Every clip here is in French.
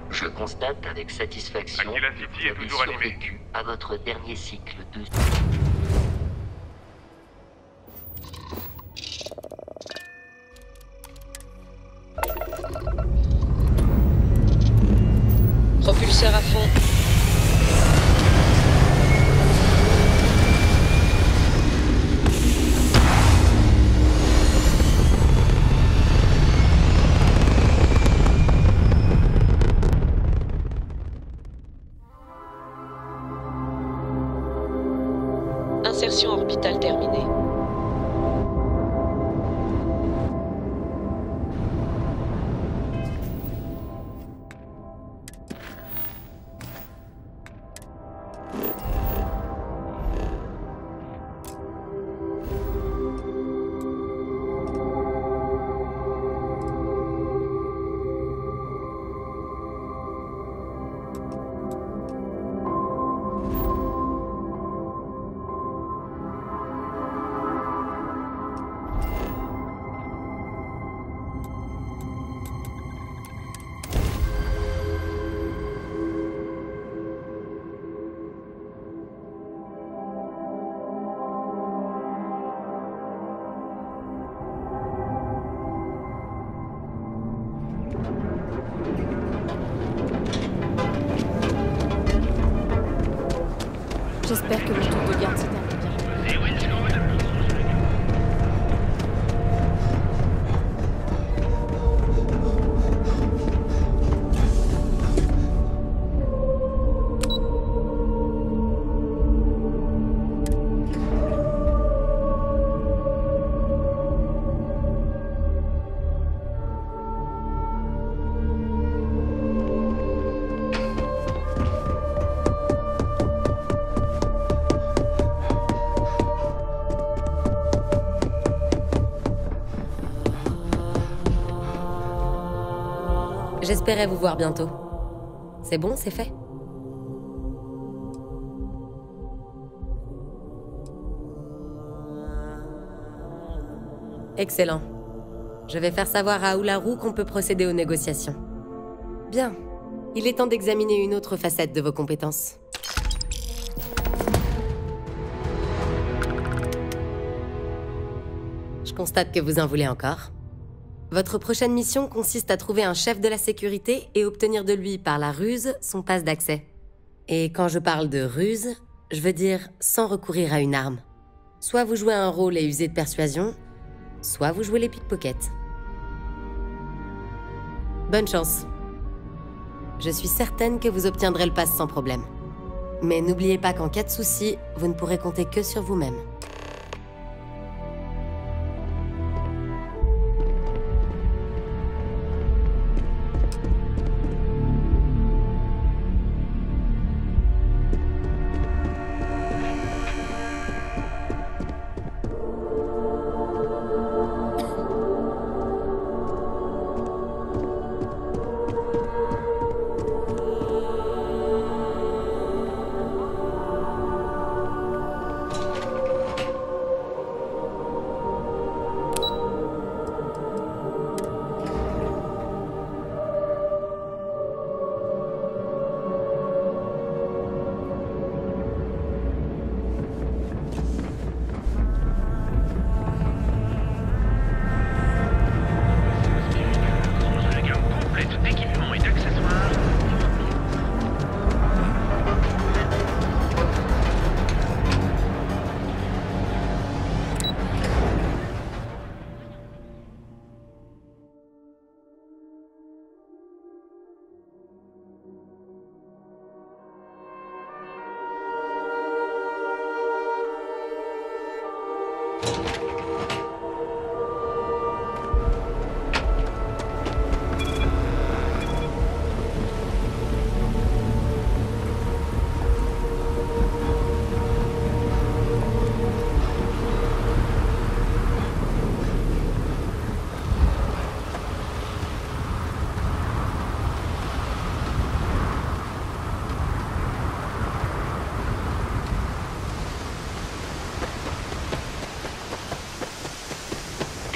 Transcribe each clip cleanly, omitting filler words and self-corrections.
Je constate avec satisfaction Aquila que City vous est avez toujours animé. survécu à votre dernier cycle de... Propulseur à fond. Insertion orbitale terminée. J'espère que le tour de garde se termine bien. J'espérais vous voir bientôt. C'est bon, c'est fait? Excellent. Je vais faire savoir à Oularu qu'on peut procéder aux négociations. Bien. Il est temps d'examiner une autre facette de vos compétences. Je constate que vous en voulez encore. Votre prochaine mission consiste à trouver un chef de la sécurité et obtenir de lui, par la ruse, son passe d'accès. Et quand je parle de ruse, je veux dire sans recourir à une arme. Soit vous jouez un rôle et usez de persuasion, soit vous jouez les pickpockets. Bonne chance. Je suis certaine que vous obtiendrez le pass sans problème. Mais n'oubliez pas qu'en cas de souci, vous ne pourrez compter que sur vous-même.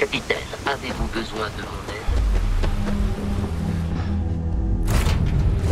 Capitaine, avez-vous besoin de mon aide?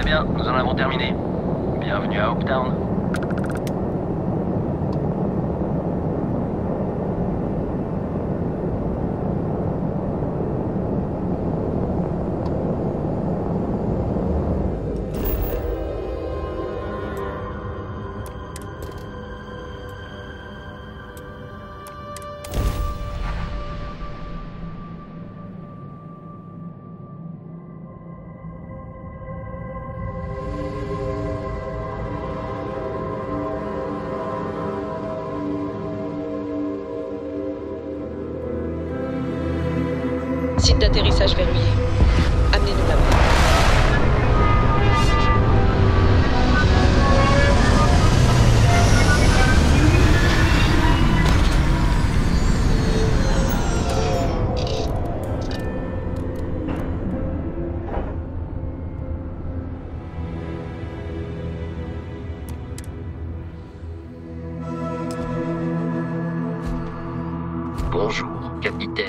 bien, nous en avons terminé. Bienvenue à Hopetown. Site d'atterrissage verrouillé. Amenez-nous là-bas. Bonjour, capitaine.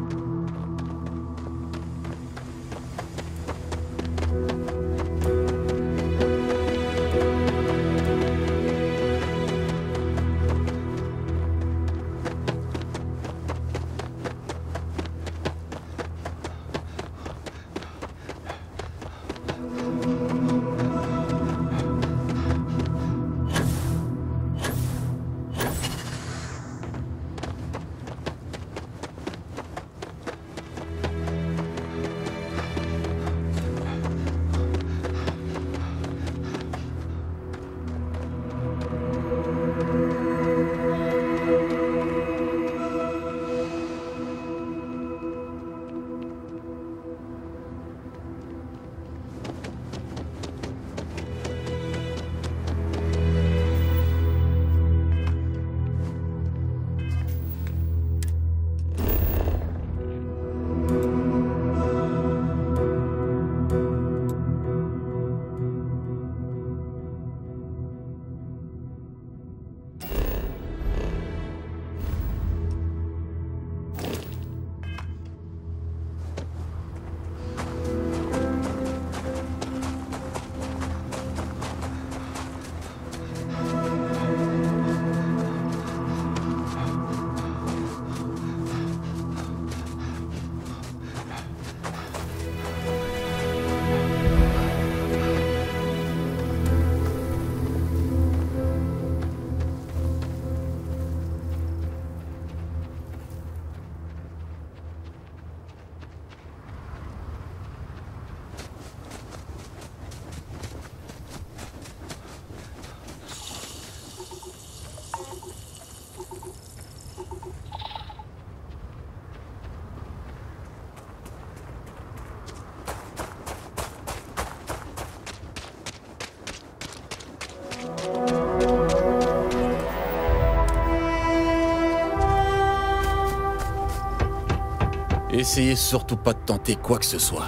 Essayez surtout pas de tenter quoi que ce soit.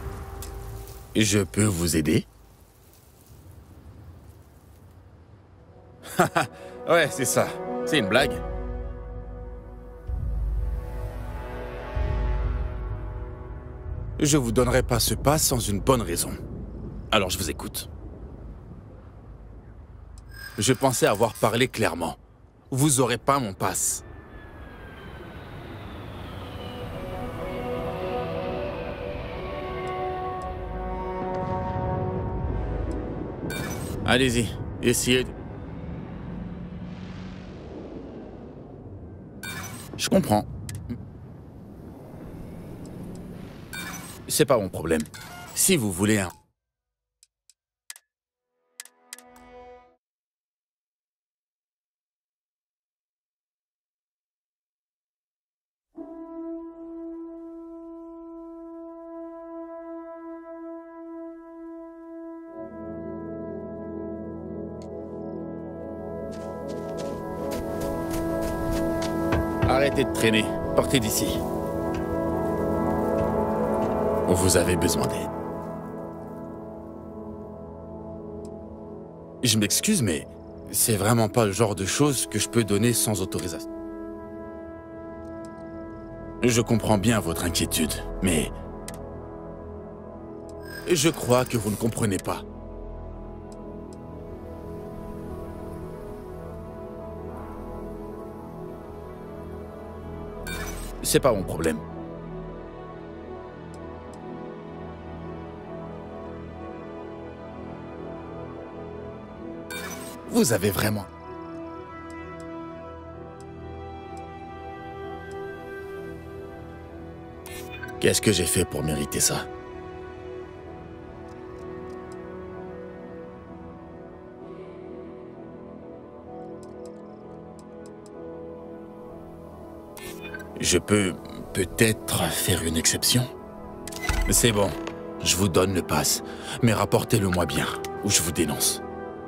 Je peux vous aider? Ouais, c'est ça. C'est une blague. Je vous donnerai pas ce pass sans une bonne raison. Alors je vous écoute. Je pensais avoir parlé clairement. Vous aurez pas mon pass. Allez-y, essayez de... Je comprends. C'est pas mon problème. Si vous voulez un... Arrêtez de traîner. Partez d'ici. Vous avez besoin d'aide. Je m'excuse, mais c'est vraiment pas le genre de choses que je peux donner sans autorisation. Je comprends bien votre inquiétude, mais Je crois que vous ne comprenez pas. C'est pas mon problème. Vous avez vraiment... Qu'est-ce que j'ai fait pour mériter ça? Je peux peut-être faire une exception? C'est bon, je vous donne le pass, mais rapportez-le-moi bien, ou je vous dénonce.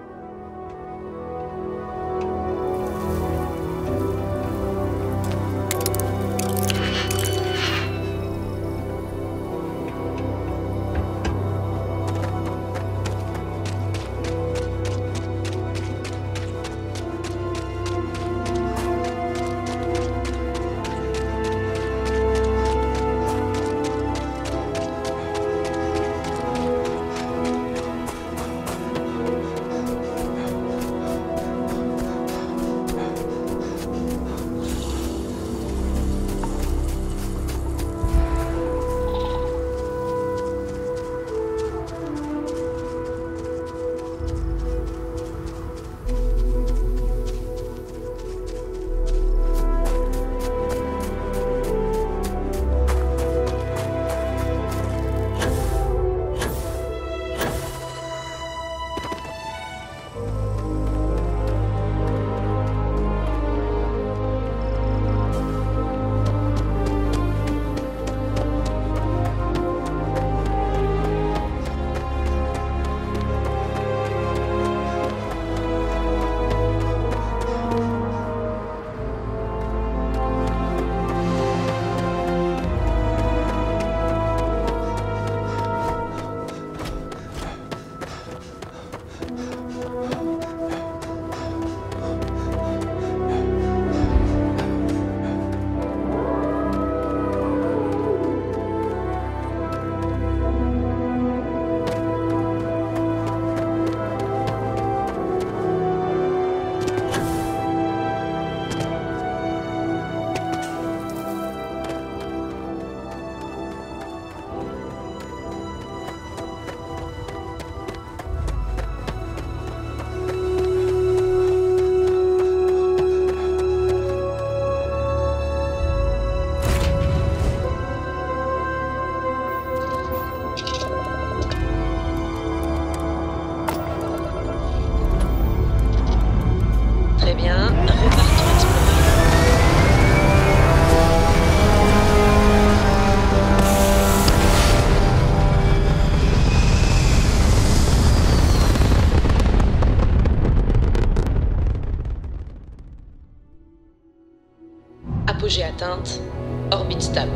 Apogée atteinte, orbite stable.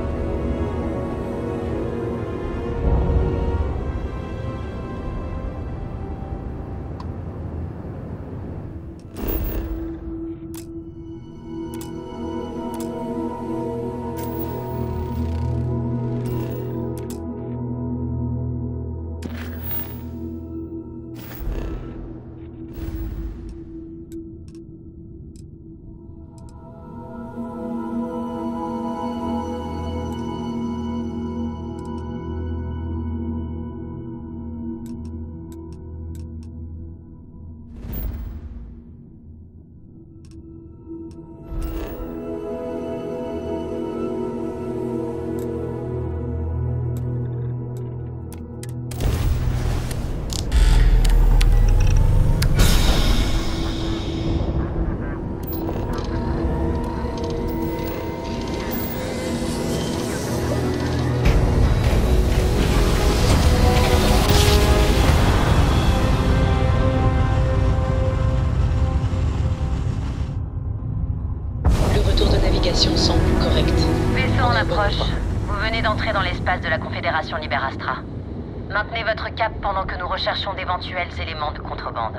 Semble correct. Vaisseau en approche. Vous venez d'entrer dans l'espace de la Confédération Liberastra. Maintenez votre cap pendant que nous recherchons d'éventuels éléments de contrebande.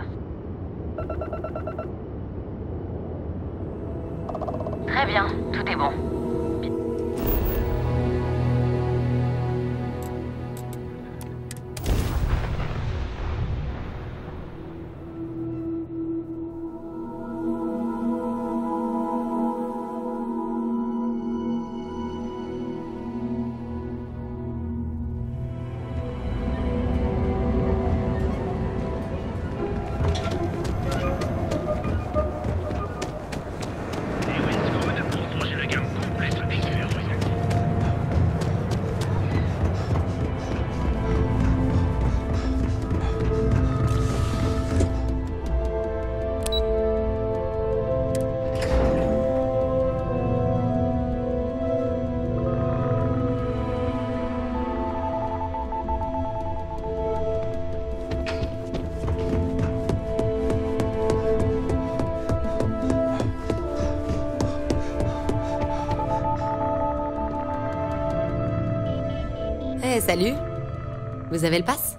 Très bien, tout est bon. Eh, salut! Vous avez le pass?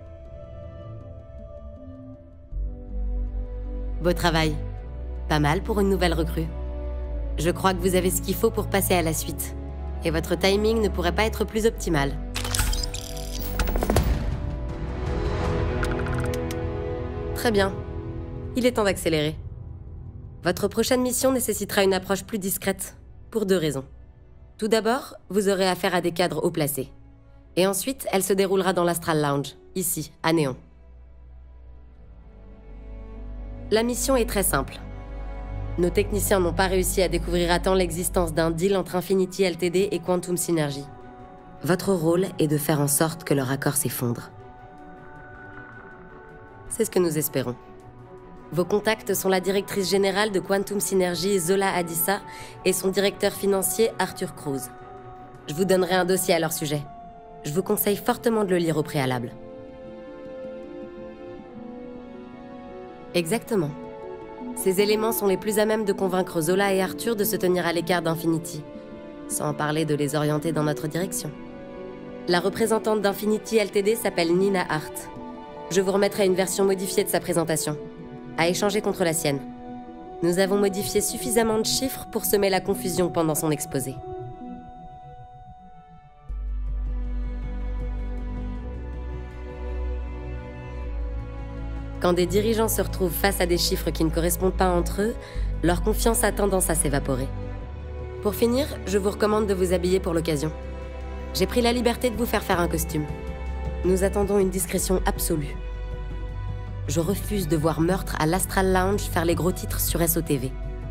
Beau travail. Pas mal pour une nouvelle recrue. Je crois que vous avez ce qu'il faut pour passer à la suite. Et votre timing ne pourrait pas être plus optimal. Très bien. Il est temps d'accélérer. Votre prochaine mission nécessitera une approche plus discrète, pour 2 raisons. Tout d'abord, vous aurez affaire à des cadres haut placés. Et ensuite, elle se déroulera dans l'Astral Lounge, ici, à Néon. La mission est très simple. Nos techniciens n'ont pas réussi à découvrir à temps l'existence d'un deal entre Infinity Ltd et Quantum Synergy. Votre rôle est de faire en sorte que leur accord s'effondre. C'est ce que nous espérons. Vos contacts sont la directrice générale de Quantum Synergy, Zola Adissa, et son directeur financier, Arthur Cruz. Je vous donnerai un dossier à leur sujet. Je vous conseille fortement de le lire au préalable. Exactement. Ces éléments sont les plus à même de convaincre Zola et Arthur de se tenir à l'écart d'Infinity, sans parler de les orienter dans notre direction. La représentante d'Infinity Ltd s'appelle Nina Hart. Je vous remettrai une version modifiée de sa présentation, à échanger contre la sienne. Nous avons modifié suffisamment de chiffres pour semer la confusion pendant son exposé. Quand des dirigeants se retrouvent face à des chiffres qui ne correspondent pas entre eux, leur confiance a tendance à s'évaporer. Pour finir, je vous recommande de vous habiller pour l'occasion. J'ai pris la liberté de vous faire un costume. Nous attendons une discrétion absolue. Je refuse de voir Meurtre à l'Astral Lounge faire les gros titres sur SOTV.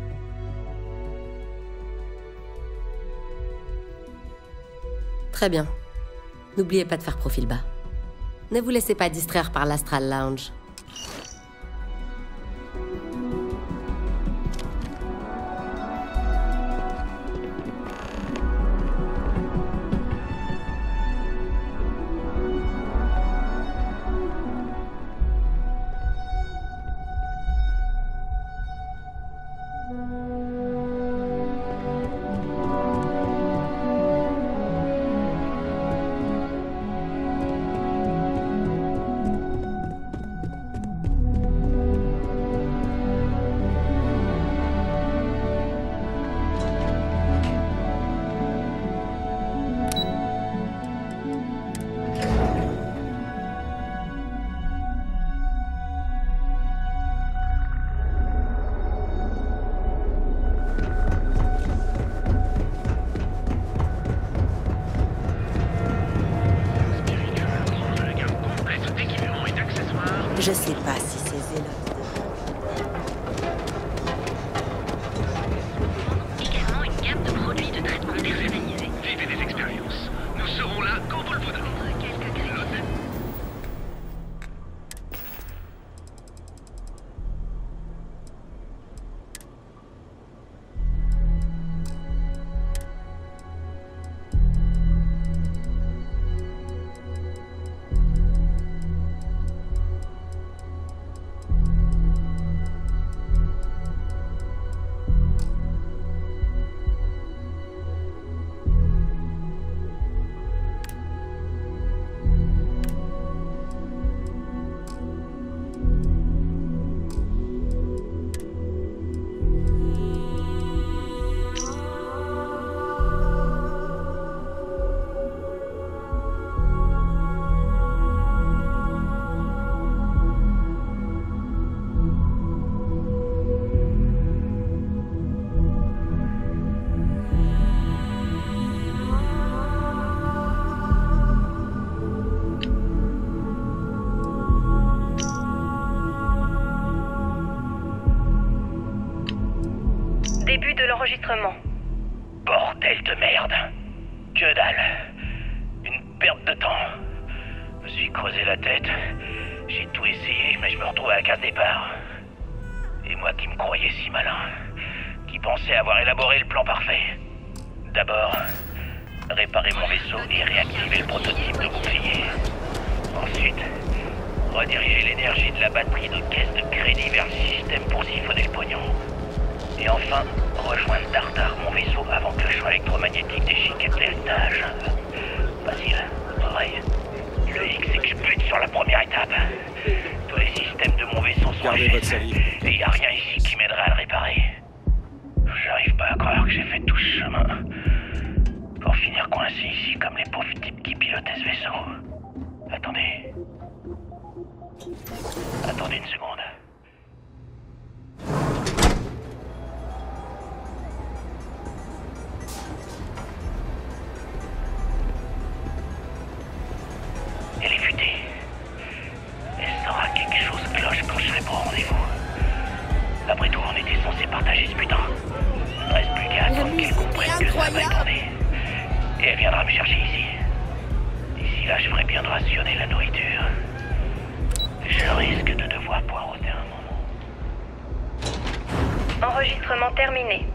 Très bien. N'oubliez pas de faire profil bas. Ne vous laissez pas distraire par l'Astral Lounge. Je sais pas si ces zélotes... Également une gamme de produits de traitement personnalisé. Vivez des expériences. Nous serons là quand vous le voudrez. Début de l'enregistrement. Bordel de merde. Que dalle. Une perte de temps. Je me suis creusé la tête. J'ai tout essayé, mais je me retrouve à la case départ. Et moi qui me croyais si malin, qui pensais avoir élaboré le plan parfait. D'abord, réparer mon vaisseau et réactiver le prototype de bouclier. Ensuite, rediriger l'énergie de la batterie de caisse de crédit vers le système pour siphonner le pognon. Et enfin, rejoindre Dartar, mon vaisseau, avant que le champ électromagnétique déchiquette l'héritage. Facile. Oh. prochaine. votre salive. Et y a rien ici qui m'aiderait à le réparer. J'arrive pas à croire que j'ai fait tout ce chemin pour finir coincé ici comme les pauvres types qui pilotaient ce vaisseau. Attendez. Attendez une seconde. Elle est futée. Elle saura que quelque chose cloche quand je serai pas au rendez-vous. Après tout, on était censé partager ce putain. Il ne reste plus qu'à attendre qu'elle comprenne que ça va être tourné. Et elle viendra me chercher ici. D'ici là, je ferai bien de rationner la nourriture. Je risque de devoir poireauter un moment. Enregistrement terminé.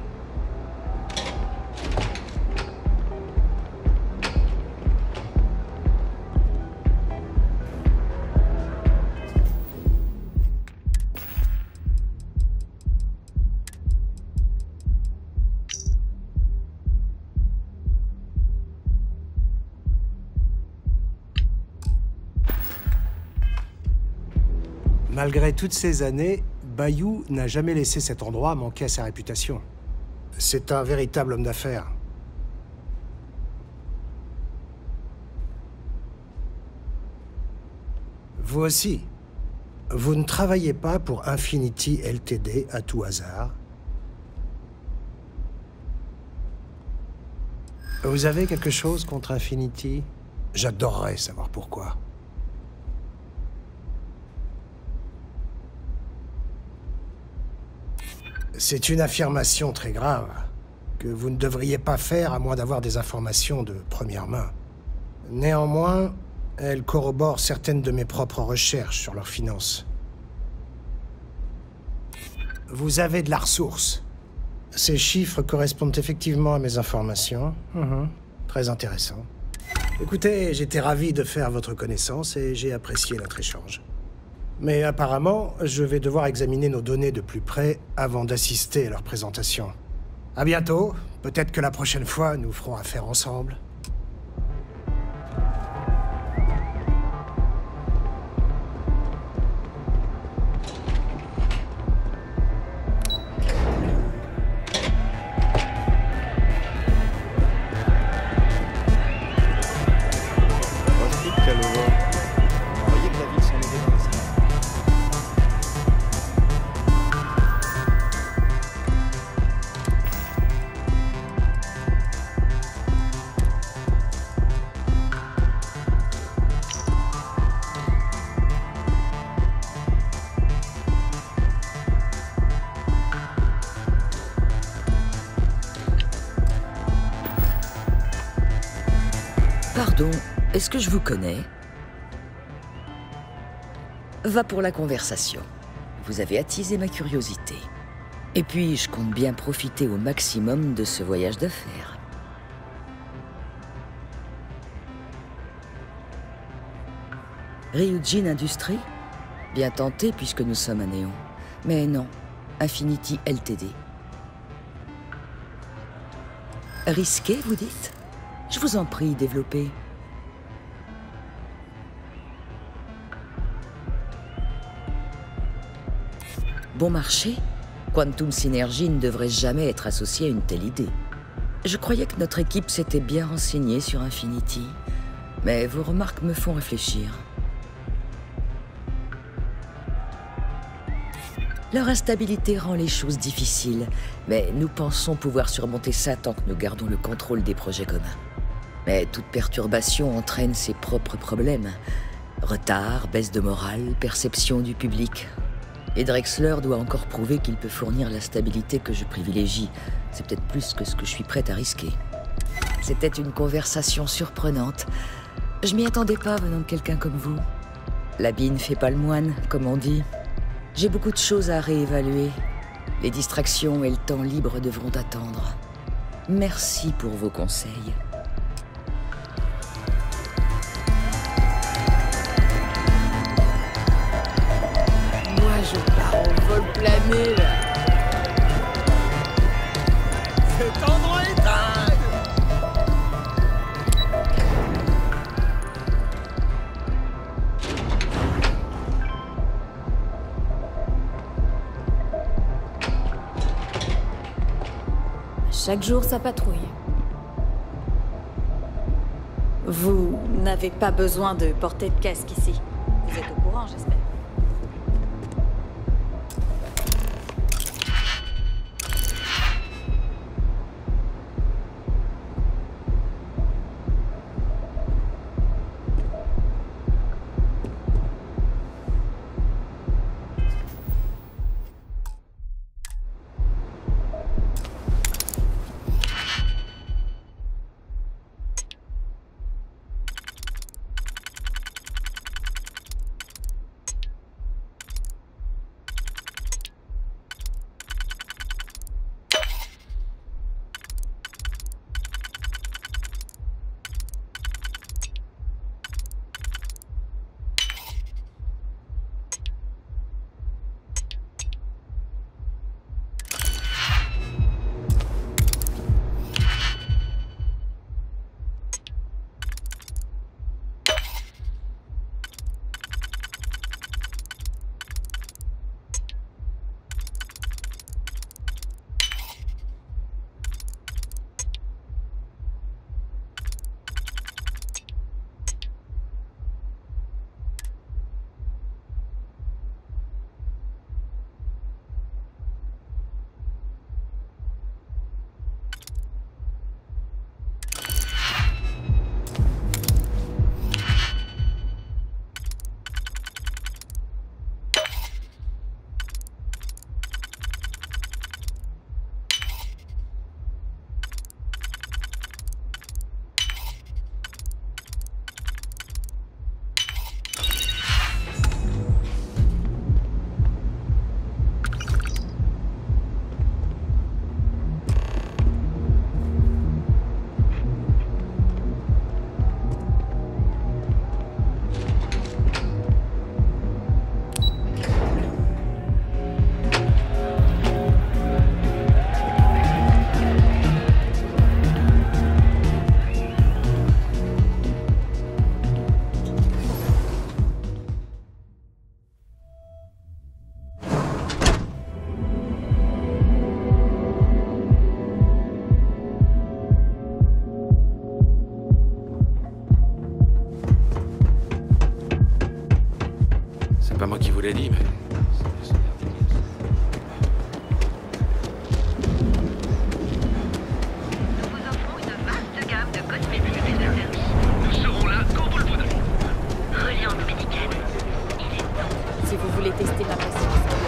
Malgré toutes ces années, Bayou n'a jamais laissé cet endroit manquer à sa réputation. C'est un véritable homme d'affaires. Vous aussi, vous ne travaillez pas pour Infinity Ltd à tout hasard. Vous avez quelque chose contre Infinity? J'adorerais savoir pourquoi. C'est une affirmation très grave, que vous ne devriez pas faire à moins d'avoir des informations de première main. Néanmoins, elle corrobore certaines de mes propres recherches sur leurs finances. Vous avez de la ressource. Ces chiffres correspondent effectivement à mes informations. Très intéressant. Écoutez, j'étais ravi de faire votre connaissance et j'ai apprécié notre échange. Mais apparemment, je vais devoir examiner nos données de plus près avant d'assister à leur présentation. À bientôt. Peut-être que la prochaine fois, nous ferons affaire ensemble. Pardon, est-ce que je vous connais? Va pour la conversation. Vous avez attisé ma curiosité. Et puis, je compte bien profiter au maximum de ce voyage d'affaires. Ryujin Industries? Bien tenté puisque nous sommes à Néon. Mais non, Infinity Ltd. Risqué, vous dites? Je vous en prie, développez. Bon marché? Quantum Synergy ne devrait jamais être associé à une telle idée. Je croyais que notre équipe s'était bien renseignée sur Infinity, mais vos remarques me font réfléchir. Leur instabilité rend les choses difficiles, mais nous pensons pouvoir surmonter ça tant que nous gardons le contrôle des projets communs. Mais toute perturbation entraîne ses propres problèmes. Retard, baisse de morale, perception du public. Et Drexler doit encore prouver qu'il peut fournir la stabilité que je privilégie. C'est peut-être plus que ce que je suis prête à risquer. C'était une conversation surprenante. Je m'y attendais pas venant de quelqu'un comme vous. L'habit ne fait pas le moine, comme on dit. J'ai beaucoup de choses à réévaluer. Les distractions et le temps libre devront attendre. Merci pour vos conseils. Je pars en vol plané, là. Cet endroit est dingue! Chaque jour, ça patrouille. Vous n'avez pas besoin de porter de casque ici. Vous êtes au courant, j'espère. Pas moi qui vous l'ai dit, mais... Nous vous offrons une vaste gamme de cosmétiques et de services. Nous serons là quand vous le voudrez. Reliant médicale. Il est temps. Si vous voulez tester ma patience.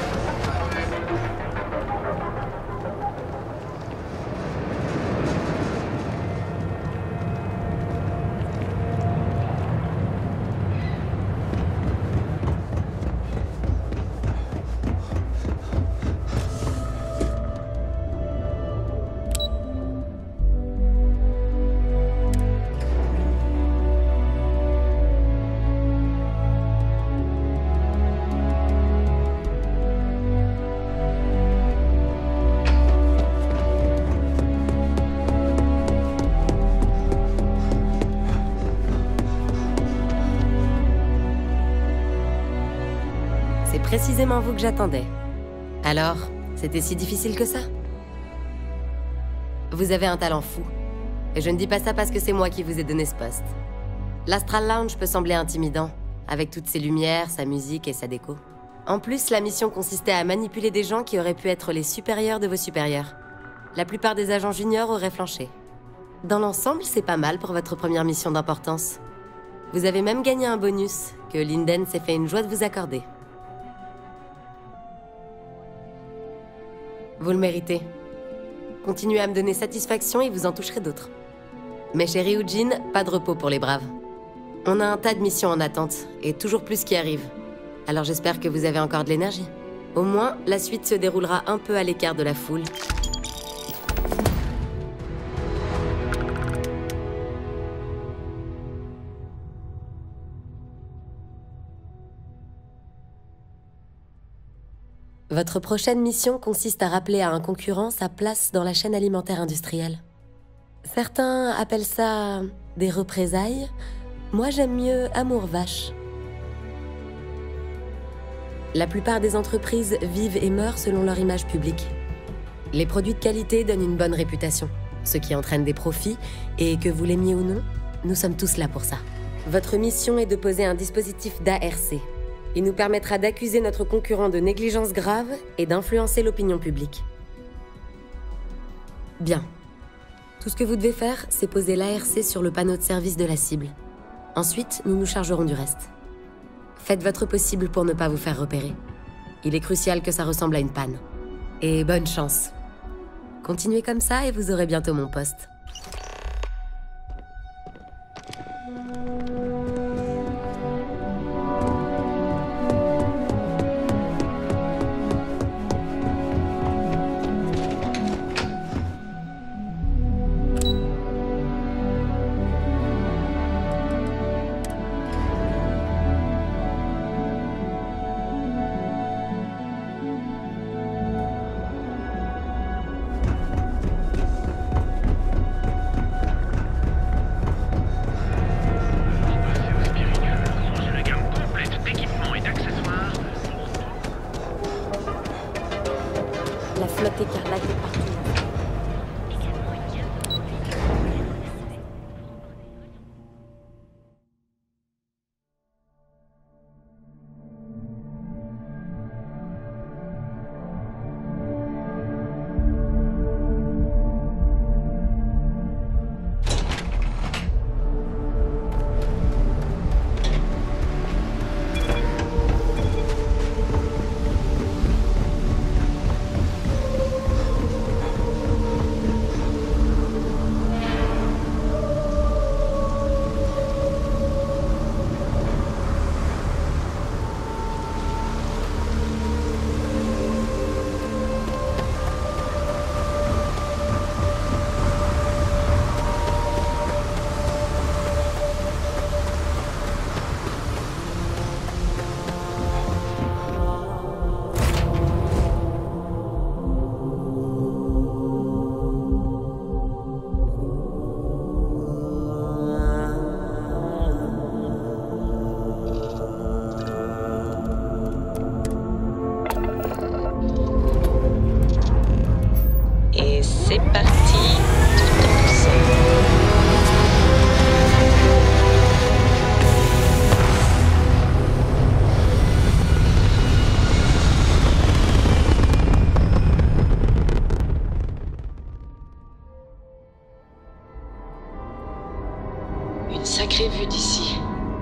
C'est précisément vous que j'attendais. Alors, c'était si difficile que ça? Vous avez un talent fou. Et je ne dis pas ça parce que c'est moi qui vous ai donné ce poste. L'Astral Lounge peut sembler intimidant, avec toutes ses lumières, sa musique et sa déco. En plus, la mission consistait à manipuler des gens qui auraient pu être les supérieurs de vos supérieurs. La plupart des agents juniors auraient flanché. Dans l'ensemble, c'est pas mal pour votre première mission d'importance. Vous avez même gagné un bonus, que Linden s'est fait une joie de vous accorder. Vous le méritez. Continuez à me donner satisfaction et vous en toucherez d'autres. Mais chérie Eugene, pas de repos pour les braves. On a un tas de missions en attente, et toujours plus qui arrivent. Alors j'espère que vous avez encore de l'énergie. Au moins, la suite se déroulera un peu à l'écart de la foule. Votre prochaine mission consiste à rappeler à un concurrent sa place dans la chaîne alimentaire industrielle. Certains appellent ça des représailles. Moi, j'aime mieux amour vache. La plupart des entreprises vivent et meurent selon leur image publique. Les produits de qualité donnent une bonne réputation, ce qui entraîne des profits, et que vous l'aimiez ou non, nous sommes tous là pour ça. Votre mission est de poser un dispositif d'ARC. Il nous permettra d'accuser notre concurrent de négligence grave et d'influencer l'opinion publique. Bien. Tout ce que vous devez faire, c'est poser l'ARC sur le panneau de service de la cible. Ensuite, nous nous chargerons du reste. Faites votre possible pour ne pas vous faire repérer. Il est crucial que ça ressemble à une panne. Et bonne chance. Continuez comme ça et vous aurez bientôt mon poste. La flotte écarlate est partout. C'est parti, tout en douceur. Une sacrée vue d'ici.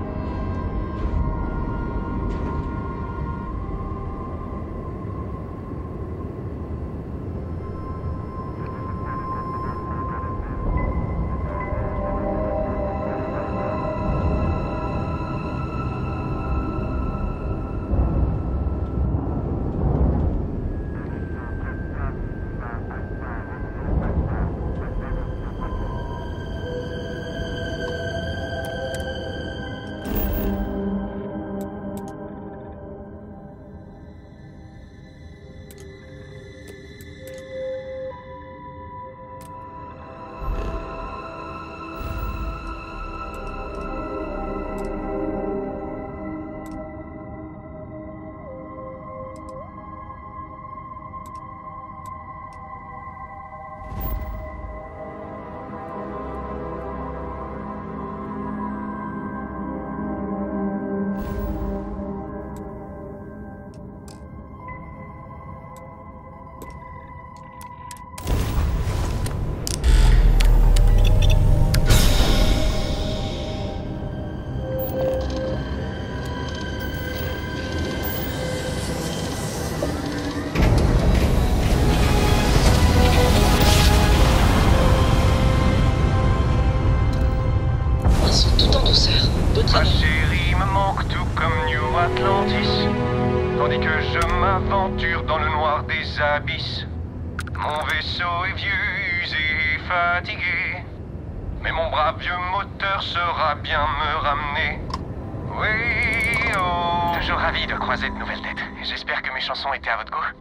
Ma chérie me manque tout comme New Atlantis, tandis que je m'aventure dans le noir des abysses. Mon vaisseau est vieux, usé et fatigué, mais mon brave vieux moteur saura bien me ramener. Oui, oh. Toujours ravi de croiser de nouvelles têtes. J'espère que mes chansons étaient à votre goût.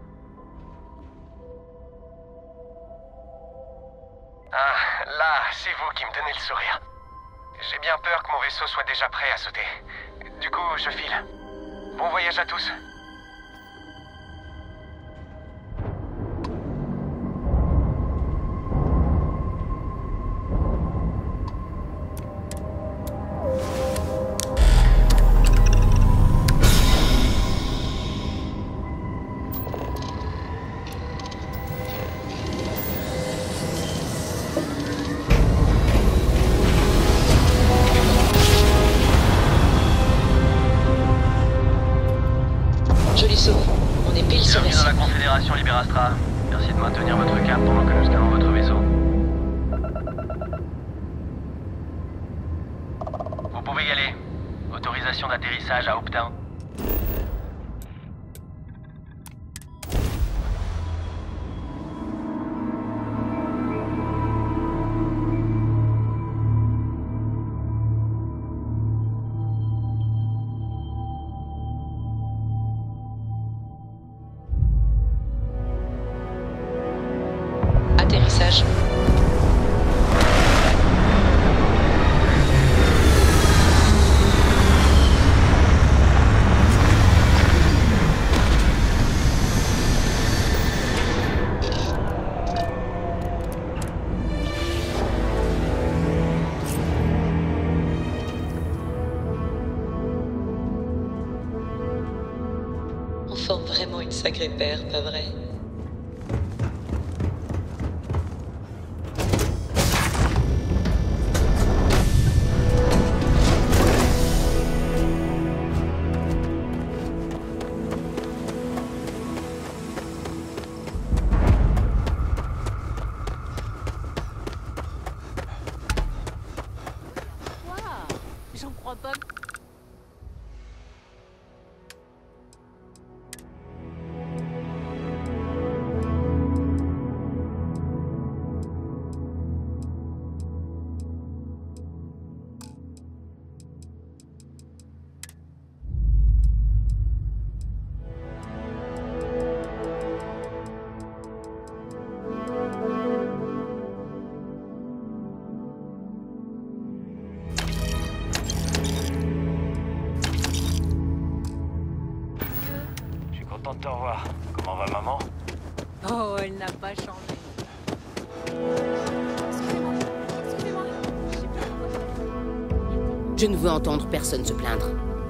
Ah, là, c'est vous qui me donnez le sourire. J'ai bien peur que mon vaisseau soit déjà prêt à sauter. Du coup, je file. Bon voyage à tous. Confédération Liberastra. Merci de maintenir votre cap pendant que nous scannons votre vaisseau. Vous pouvez y aller. Autorisation d'atterrissage à Optin. Atterrissage. On forme vraiment une sacrée paire, pas vrai? J'en crois pas. Content de te revoir. Comment va maman? Oh, elle n'a pas changé. Excusez-moi. Je ne veux entendre personne se plaindre.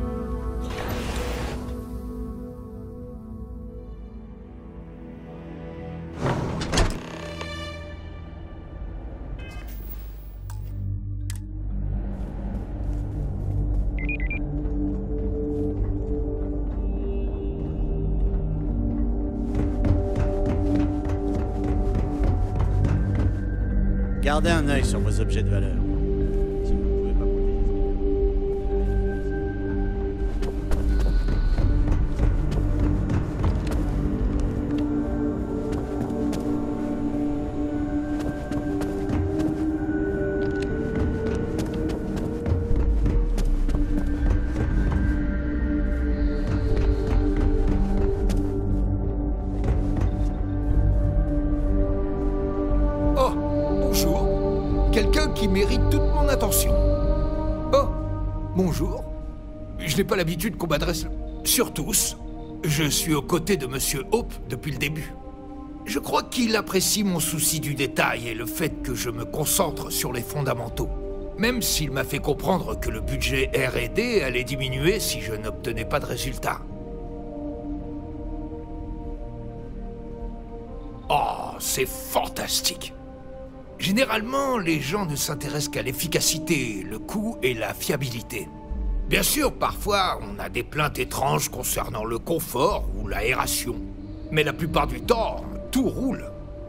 Gardez un œil sur vos objets de valeur. Si vous ne pouvez pas vous Quelqu'un qui mérite toute mon attention. Oh, bonjour. Je n'ai pas l'habitude qu'on m'adresse sur tous. Je suis aux côtés de Monsieur Hope depuis le début. Je crois qu'il apprécie mon souci du détail et le fait que je me concentre sur les fondamentaux. Même s'il m'a fait comprendre que le budget R&D allait diminuer si je n'obtenais pas de résultats. Oh, c'est fantastique. Généralement, les gens ne s'intéressent qu'à l'efficacité, le coût et la fiabilité. Bien sûr, parfois, on a des plaintes étranges concernant le confort ou l'aération. Mais la plupart du temps, tout roule.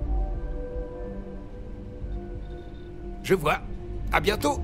Je vois. À bientôt.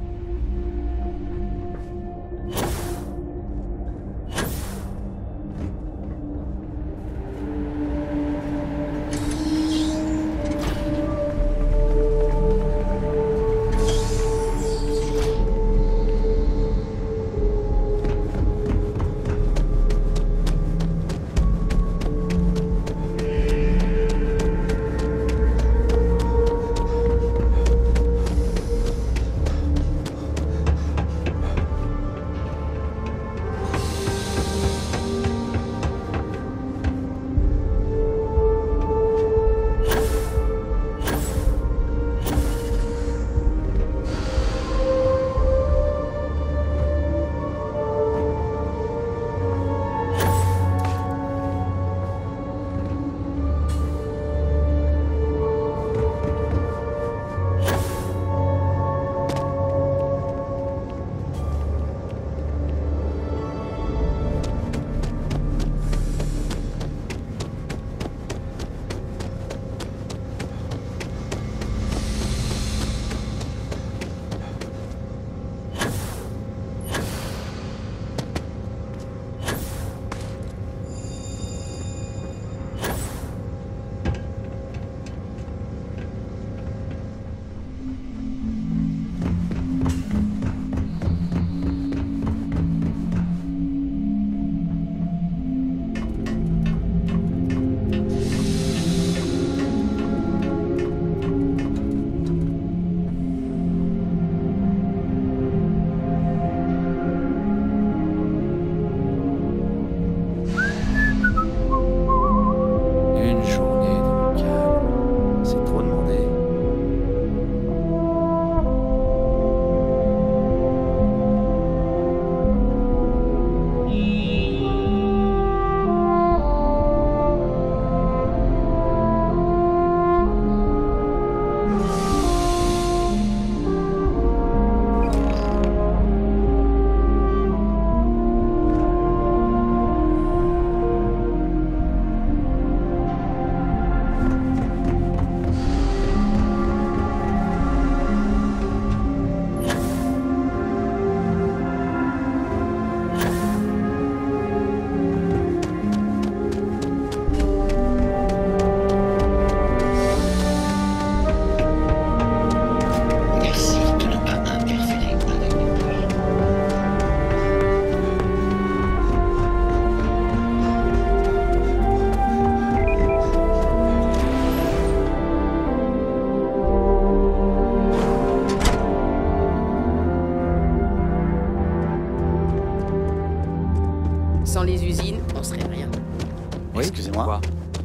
Sans les usines, on serait rien. Oui, excusez-moi.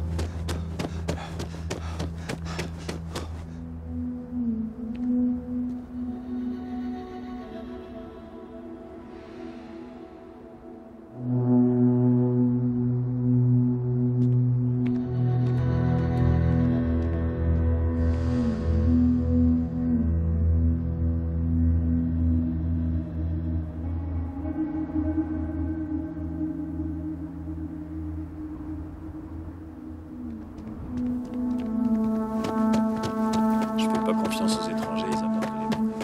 Confiance aux étrangers, ils apportent les bons.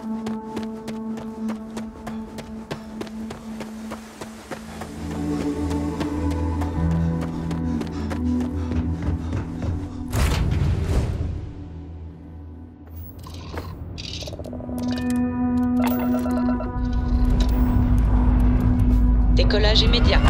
Décollage immédiat.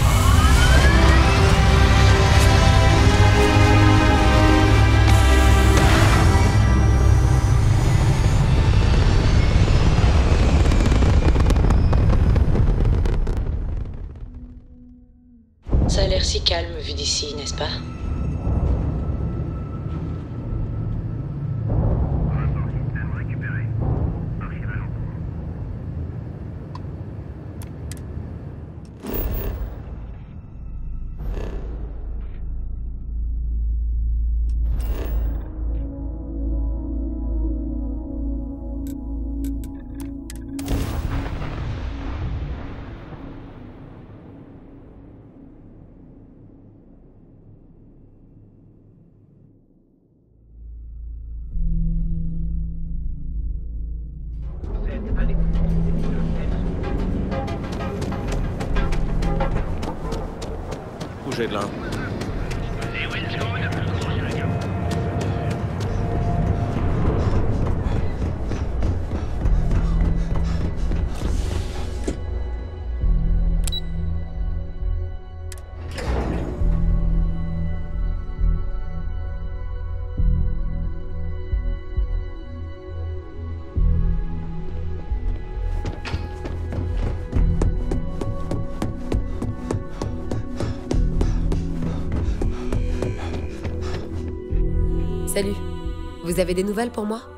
Ça a l'air si calme vu d'ici, n'est-ce pas? Bougez de là. Salut. Vous avez des nouvelles pour moi?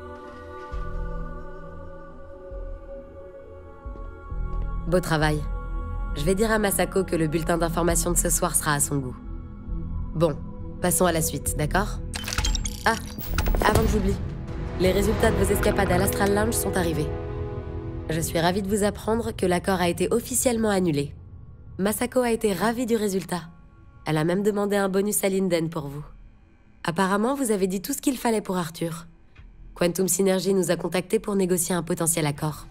Beau travail. Je vais dire à Masako que le bulletin d'information de ce soir sera à son goût. Bon, passons à la suite, d'accord? Ah, avant que j'oublie, les résultats de vos escapades à l'Astral Lounge sont arrivés. Je suis ravie de vous apprendre que l'accord a été officiellement annulé. Masako a été ravie du résultat. Elle a même demandé un bonus à Linden pour vous. Apparemment, vous avez dit tout ce qu'il fallait pour Arthur. Quantum Synergy nous a contactés pour négocier un potentiel accord.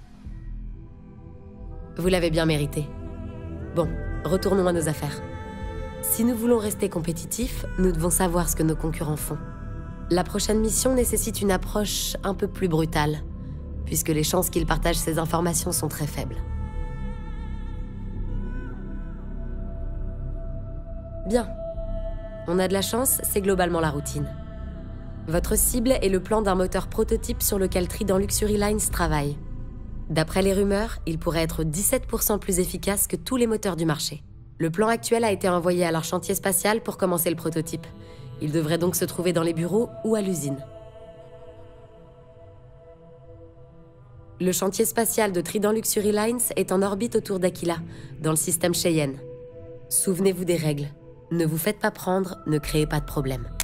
Vous l'avez bien mérité. Bon, retournons à nos affaires. Si nous voulons rester compétitifs, nous devons savoir ce que nos concurrents font. La prochaine mission nécessite une approche un peu plus brutale, puisque les chances qu'ils partagent ces informations sont très faibles. Bien. On a de la chance, c'est globalement la routine. Votre cible est le plan d'un moteur prototype sur lequel Trident Luxury Lines travaille. D'après les rumeurs, il pourrait être 17% plus efficace que tous les moteurs du marché. Le plan actuel a été envoyé à leur chantier spatial pour commencer le prototype. Il devrait donc se trouver dans les bureaux ou à l'usine. Le chantier spatial de Trident Luxury Lines est en orbite autour d'Aquila, dans le système Cheyenne. Souvenez-vous des règles. Ne vous faites pas prendre, ne créez pas de problème.